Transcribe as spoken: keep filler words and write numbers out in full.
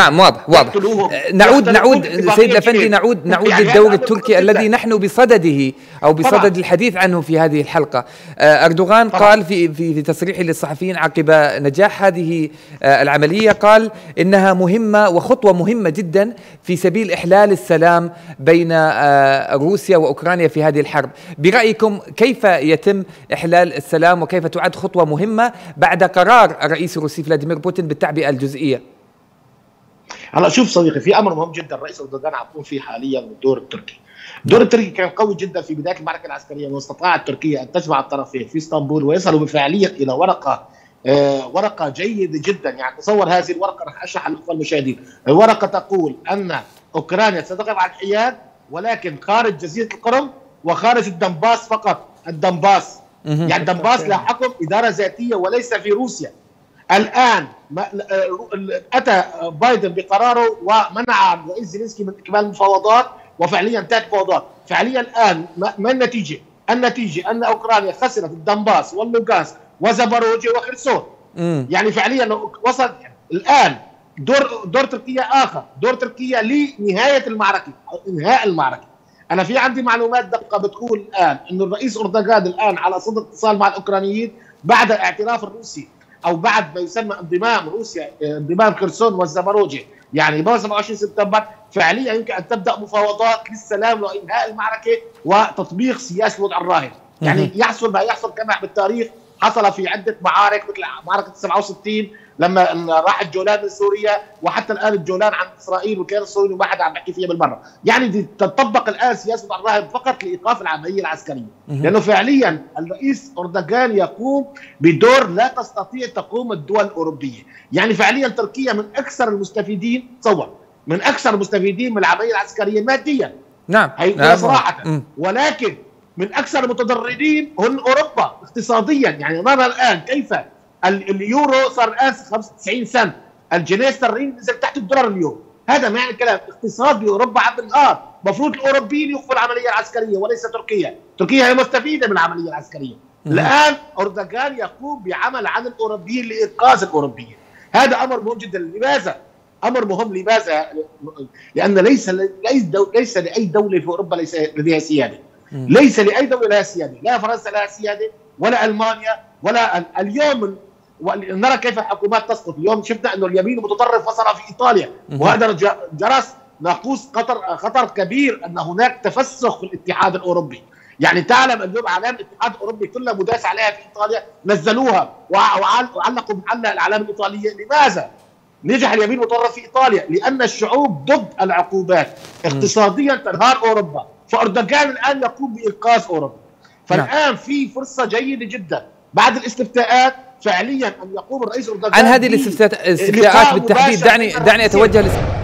نعم واضح واضح. نعود نعود سيد الأفندي نعود نعود يعني للدور التركي الذي نحن بصدده أو بصدد طبعا الحديث عنه في هذه الحلقة. أردوغان طبعا قال في في تصريح للصحفيين عقب نجاح هذه العملية، قال إنها مهمة وخطوة مهمة جدا في سبيل إحلال السلام بين روسيا وأوكرانيا في هذه الحرب. برأيكم كيف يتم إحلال السلام وكيف تعد خطوة مهمة بعد قرار الرئيس الروسي فلاديمير بوتين بالتعبئة الجزئية؟ هلا شوف صديقي، في امر مهم جدا الرئيس اردوغان عم يقوم فيه حاليا الدور التركي. الدور التركي كان قوي جدا في بدايه المعركه العسكريه، واستطاعت تركيا ان تجمع الطرفين في اسطنبول ويصلوا بفعليا الى ورقه آه ورقه جيده جدا. يعني تصور هذه الورقه، رح اشرح للاخوه المشاهدين. الورقه تقول ان اوكرانيا ستقف على الحياد ولكن خارج جزيره القرم وخارج الدنباس فقط. الدنباس يعني الدنباس لها حكم اداره ذاتيه وليس في روسيا. الآن أتى بايدن بقراره ومنع الرئيس زيلينسكي من إكمال المفاوضات، وفعليا انتهت المفاوضات. فعليا الآن ما النتيجة؟ النتيجة أن أوكرانيا خسرت الدنباس واللوغانسك وزاباروجيا وخرسون. يعني فعليا وصل الآن دور دور تركيا آخر، دور تركيا لنهاية المعركة أو إنهاء المعركة. أنا في عندي معلومات دقيقة بتقول الآن أن الرئيس أردوغان الآن على صدد اتصال مع الأوكرانيين بعد الاعتراف الروسي او بعد ما يسمى انضمام روسيا، انضمام خرسون والزاباروجيا يعني ب سبعة وعشرين سبتمبر. فعليا يمكن ان تبدا مفاوضات للسلام وانهاء المعركه وتطبيق سياسه الوضع الراهن. يعني يحصل ما يحصل كما بالتاريخ حصل في عده معارك مثل معركه سبعة وستين لما راح الجولان من سوريا، وحتى الان الجولان عن اسرائيل والكيان الصهيوني ما حدا عم يحكي فيها بالمره. يعني تطبق الان سياسه الوضع الراهن فقط لايقاف العمليه العسكريه، لانه فعليا الرئيس أردوغان يقوم بدور لا تستطيع تقوم الدول الاوروبيه. يعني فعليا تركيا من اكثر المستفيدين، تصور من اكثر المستفيدين من العمليه العسكريه ماديا. نعم هي صراحه، ولكن من اكثر المتضررين هن اوروبا اقتصاديا. يعني نرى الان كيف اليورو صار الان خمسة وتسعين سنت، الجنيه استرليني نزل تحت الدولار اليوم. هذا معنى الكلام اقتصاد باوروبا عم بينهار. المفروض الاوروبيين يوقفوا العمليه العسكريه وليس تركيا. تركيا هي مستفيده من العمليه العسكريه. الان أردوغان يقوم بعمل عن الاوروبيين لانقاذ الاوروبيين. هذا امر مهم جدا. لماذا؟ امر مهم لماذا؟ لان ليس ليس, دو ليس لاي دوله في اوروبا ليس لديها سياده. ليس لاي دوله لها سياده، لا فرنسا لها سياده ولا المانيا ولا اليوم. نرى كيف الحكومات تسقط. اليوم شفنا انه اليمين المتطرف وصل في ايطاليا، وهذا جرس ناقوس خطر خطر كبير ان هناك تفسخ في الاتحاد الاوروبي. يعني تعلم اليوم اعلام الاتحاد الاوروبي كلها مداس عليها في ايطاليا، نزلوها وعلقوا بمحلها الاعلام الايطاليه. لماذا؟ نجح اليمين المتطرف في ايطاليا لان الشعوب ضد العقوبات. اقتصاديا تنهار اوروبا، فأردوغان الان يقوم بانقاذ اوروبا. فالان في فرصه جيده جدا بعد الاستفتاءات فعليا ان يقوم الرئيس أردوغان عن هذه الاستفتاءات بالتحديد. دعني دعني اتوجه